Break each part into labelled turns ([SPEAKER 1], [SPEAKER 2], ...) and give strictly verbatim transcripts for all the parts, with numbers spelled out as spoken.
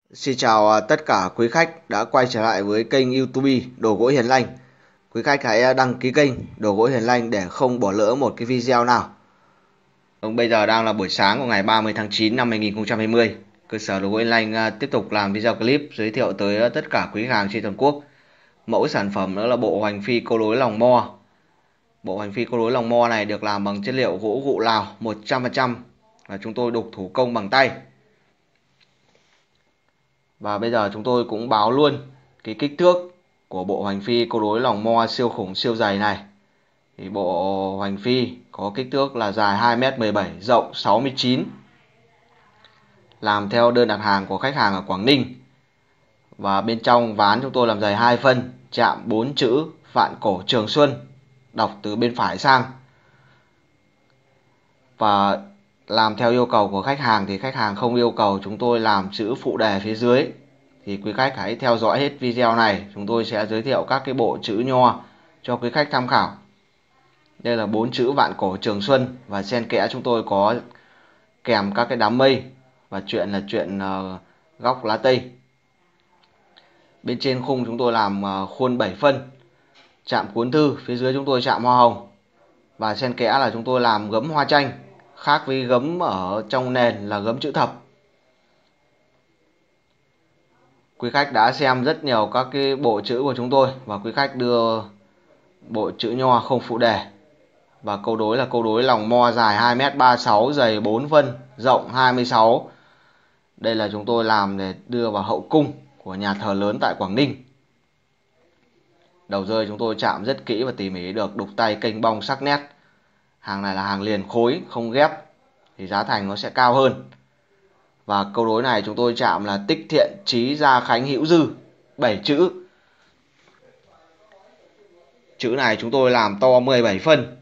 [SPEAKER 1] Xin chào à, tất cả quý khách đã quay trở lại với kênh YouTube Đồ Gỗ Hiền Lành. Quý khách hãy à, đăng ký kênh Đồ Gỗ Hiền Lành để không bỏ lỡ một cái video nào. Bây giờ đang là buổi sáng của ngày ba mươi tháng chín năm hai nghìn không trăm hai mươi. Cơ sở Đồ Gỗ Hiền Lành à, tiếp tục làm video clip giới thiệu tới à, tất cả quý khách hàng trên toàn quốc. Mẫu sản phẩm đó là bộ hoành phi câu đối lòng mo. Bộ hoành phi câu đối lòng mo này được làm bằng chất liệu gỗ gụ Lào một trăm phần trăm và chúng tôi đục thủ công bằng tay. Và bây giờ chúng tôi cũng báo luôn cái kích thước của bộ hoành phi câu đối lòng mo siêu khủng siêu dày này. Thì bộ hoành phi có kích thước là dài hai mét mười bảy, rộng sáu mươi chín. Làm theo đơn đặt hàng của khách hàng ở Quảng Ninh. Và bên trong ván chúng tôi làm dày hai phân, chạm bốn chữ Vạn Cổ Trường Xuân, đọc từ bên phải sang. Và làm theo yêu cầu của khách hàng thì khách hàng không yêu cầu chúng tôi làm chữ phụ đề phía dưới thì quý khách hãy theo dõi hết video này, chúng tôi sẽ giới thiệu các cái bộ chữ nho cho quý khách tham khảo. Đây là bốn chữ Vạn Cổ Trường Xuân và xen kẽ chúng tôi có kèm các cái đám mây và chuyện là chuyện uh, góc lá tây. Bên trên khung chúng tôi làm uh, khuôn bảy phân, chạm cuốn thư, phía dưới chúng tôi chạm hoa hồng và xen kẽ là chúng tôi làm gấm hoa chanh, khác với gấm ở trong nền là gấm chữ thập. Quý khách đã xem rất nhiều các cái bộ chữ của chúng tôi và quý khách đưa bộ chữ nho không phụ đề. Và câu đối là câu đối lòng mo dài hai mét ba mươi sáu, dày bốn phân, rộng hai mươi sáu. Đây là chúng tôi làm để đưa vào hậu cung của nhà thờ lớn tại Quảng Ninh. Đầu rơi chúng tôi chạm rất kỹ và tỉ mỉ, được đục tay kênh bong sắc nét. Hàng này là hàng liền khối, không ghép thì giá thành nó sẽ cao hơn. Và câu đối này chúng tôi chạm là tích thiện chí gia khánh hữu dư, bảy chữ. Chữ này chúng tôi làm to mười bảy phân.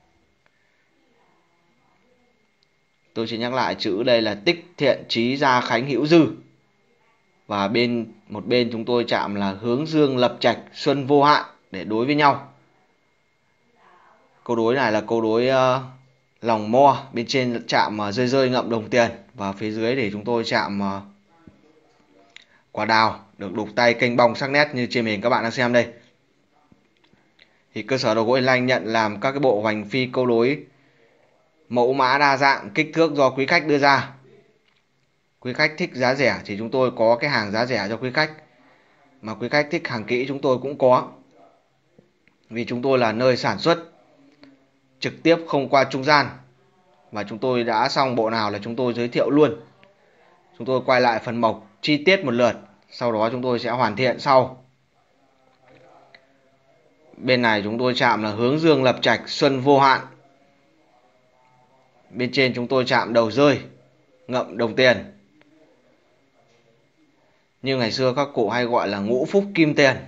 [SPEAKER 1] Tôi xin nhắc lại, chữ đây là tích thiện chí gia khánh hữu dư. Và bên một bên chúng tôi chạm là hướng dương lập trạch xuân vô hạn để đối với nhau. Câu đối này là câu đối uh, lòng mo, bên trên chạm uh, rơi rơi ngậm đồng tiền và phía dưới để chúng tôi chạm uh, quả đào, được đục tay kênh bong sắc nét như trên hình các bạn đang xem đây. Thì cơ sở Đồ Gỗ Hiền Lành nhận làm các cái bộ hoành phi câu đối mẫu mã đa dạng, kích thước do quý khách đưa ra. Quý khách thích giá rẻ thì chúng tôi có cái hàng giá rẻ cho quý khách, mà quý khách thích hàng kỹ chúng tôi cũng có. Vì chúng tôi là nơi sản xuất trực tiếp không qua trung gian, và chúng tôi đã xong bộ nào là chúng tôi giới thiệu luôn. Chúng tôi quay lại phần mộc chi tiết một lượt, sau đó chúng tôi sẽ hoàn thiện sau. Bên này chúng tôi chạm là hướng dương lập trạch xuân vô hạn. Bên trên chúng tôi chạm đầu rơi ngậm đồng tiền, như ngày xưa các cụ hay gọi là ngũ phúc kim tiền.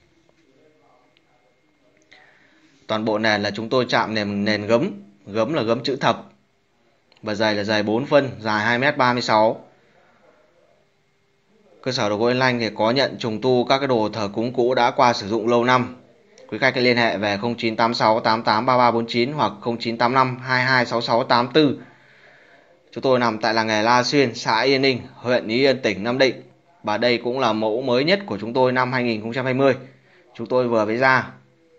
[SPEAKER 1] Toàn bộ nền là chúng tôi chạm nền, nền gấm. Gấm là gấm chữ thập. Và dày là dày bốn phân, dài hai mét ba mươi sáu. Cơ sở Đồ Gỗ Hiền Lành thì có nhận trùng tu các cái đồ thờ cúng cũ đã qua sử dụng lâu năm. Quý khách hãy liên hệ về không chín tám sáu tám tám ba ba bốn chín hoặc không chín tám năm hai hai sáu sáu tám tư. Chúng tôi nằm tại làng nghề La Xuyên, xã Yên Ninh, huyện Ý Yên, tỉnh Nam Định. Và đây cũng là mẫu mới nhất của chúng tôi năm hai nghìn không trăm hai mươi. Chúng tôi vừa mới ra.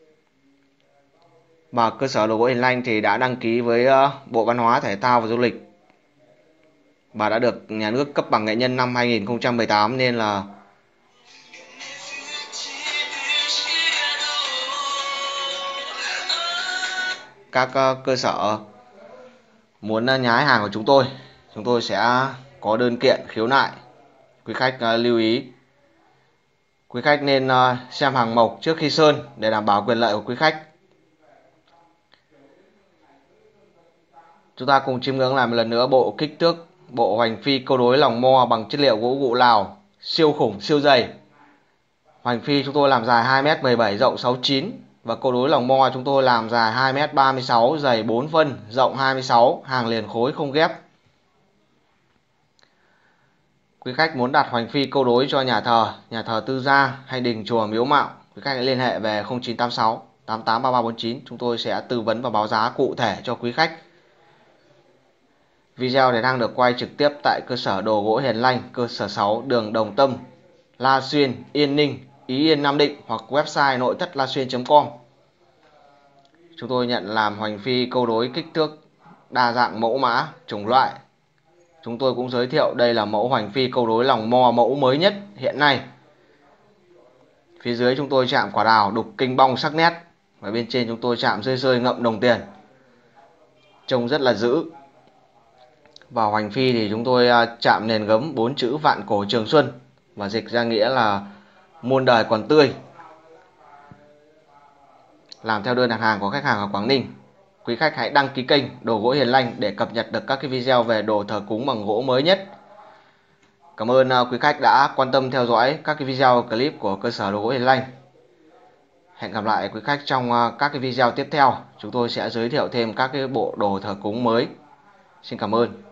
[SPEAKER 1] Và cơ sở Đồ Gỗ Hiền Lành thì đã đăng ký với Bộ Văn hóa, Thể thao và Du lịch và đã được nhà nước cấp bằng nghệ nhân năm hai nghìn không trăm mười tám, nên là các cơ sở muốn nhái hàng của chúng tôi, chúng tôi sẽ có đơn kiện khiếu nại. Quý khách lưu ý, quý khách nên xem hàng mộc trước khi sơn để đảm bảo quyền lợi của quý khách. Chúng ta cùng chiêm ngưỡng lại một lần nữa bộ kích thước bộ hoành phi câu đối lòng mo bằng chất liệu gỗ gụ Lào siêu khủng siêu dày. Hoành phi chúng tôi làm dài hai mét mười bảy, rộng sáu mươi chín. Và câu đối lòng mo chúng tôi làm dài hai mét ba mươi sáu, dày bốn phân, rộng hai mươi sáu, hàng liền khối không ghép. Quý khách muốn đặt hoành phi câu đối cho nhà thờ, nhà thờ tư gia hay đình chùa miếu mạo, quý khách hãy liên hệ về không chín tám sáu tám tám ba ba bốn chín. Chúng tôi sẽ tư vấn và báo giá cụ thể cho quý khách. Video thì đang được quay trực tiếp tại cơ sở đồ gỗ Hiền Lành, cơ sở sáu, đường Đồng Tâm, La Xuyên, Yên Ninh, Ý Yên, Nam Định, hoặc website nội thất la xuyên chấm com. Chúng tôi nhận làm hoành phi câu đối kích thước đa dạng mẫu mã, chủng loại. Chúng tôi cũng giới thiệu đây là mẫu hoành phi câu đối lòng mo mẫu mới nhất hiện nay. Phía dưới chúng tôi chạm quả đào đục kinh bong sắc nét, và bên trên chúng tôi chạm rơi rơi ngậm đồng tiền, trông rất là dữ. Vào hoành phi thì chúng tôi chạm nền gấm bốn chữ vạn cổ trường xuân, và dịch ra nghĩa là muôn đời còn tươi, làm theo đơn đặt hàng của khách hàng ở Quảng Ninh. Quý khách hãy đăng ký kênh Đồ Gỗ Hiền Lành để cập nhật được các cái video về đồ thờ cúng bằng gỗ mới nhất. Cảm ơn quý khách đã quan tâm theo dõi các cái video clip của cơ sở Đồ Gỗ Hiền Lành. Hẹn gặp lại quý khách trong các cái video tiếp theo. Chúng tôi sẽ giới thiệu thêm các cái bộ đồ thờ cúng mới. Xin cảm ơn.